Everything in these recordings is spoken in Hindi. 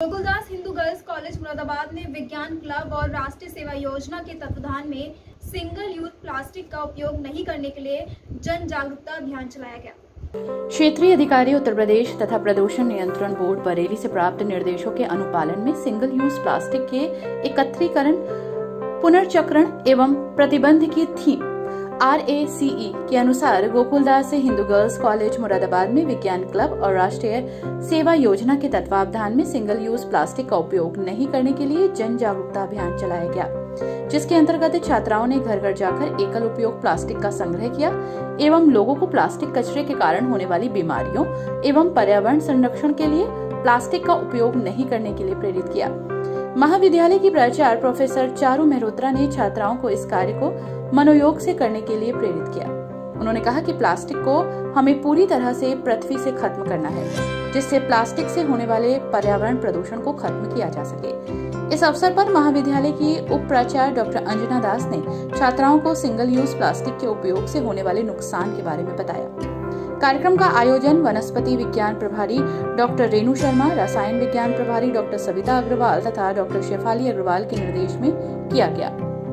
गोकुलदास हिंदू गर्ल्स कॉलेज मुरादाबाद में विज्ञान क्लब और राष्ट्रीय सेवा योजना के तत्वाधान में सिंगल यूज प्लास्टिक का उपयोग नहीं करने के लिए जन जागरूकता अभियान चलाया गया। क्षेत्रीय अधिकारी उत्तर प्रदेश तथा प्रदूषण नियंत्रण बोर्ड बरेली से प्राप्त निर्देशों के अनुपालन में सिंगल यूज प्लास्टिक के एकत्रीकरण, पुनर्चक्रण एवं प्रतिबंध की थीम RACE के अनुसार गोकुलदास से हिंदू गर्ल्स कॉलेज मुरादाबाद में विज्ञान क्लब और राष्ट्रीय सेवा योजना के तत्वावधान में सिंगल यूज प्लास्टिक का उपयोग नहीं करने के लिए जन जागरूकता अभियान चलाया गया, जिसके अंतर्गत छात्राओं ने घर घर जाकर एकल उपयोग प्लास्टिक का संग्रह किया एवं लोगों को प्लास्टिक कचरे के कारण होने वाली बीमारियों एवं पर्यावरण संरक्षण के लिए प्लास्टिक का उपयोग नहीं करने के लिए प्रेरित किया। महाविद्यालय की प्राचार्य प्रोफेसर चारू मेहरोत्रा ने छात्राओं को इस कार्य को मनोयोग से करने के लिए प्रेरित किया। उन्होंने कहा कि प्लास्टिक को हमें पूरी तरह से पृथ्वी से खत्म करना है, जिससे प्लास्टिक से होने वाले पर्यावरण प्रदूषण को खत्म किया जा सके। इस अवसर पर महाविद्यालय की उप प्राचार्य डॉक्टर अंजना दास ने छात्राओं को सिंगल यूज प्लास्टिक के उपयोग से होने वाले नुकसान के बारे में बताया। कार्यक्रम का आयोजन वनस्पति विज्ञान प्रभारी डॉक्टर रेणु शर्मा, रसायन विज्ञान प्रभारी डॉक्टर सविता अग्रवाल तथा डॉक्टर शेफाली अग्रवाल के निर्देश में किया गया।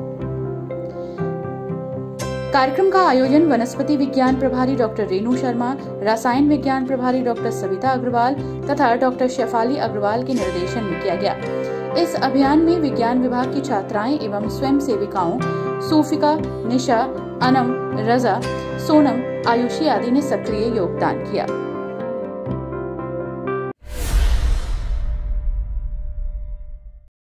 कार्यक्रम का आयोजन वनस्पति विज्ञान प्रभारी डॉक्टर रेणु शर्मा, रसायन विज्ञान प्रभारी डॉक्टर सविता अग्रवाल तथा डॉक्टर शेफाली अग्रवाल के निर्देशन में किया गया। इस अभियान में विज्ञान विभाग की छात्राएं एवं स्वयं सेविकाओं सूफिका, निशा, अनम, रजा, सोनम, आयुषी आदि ने सक्रिय योगदान किया।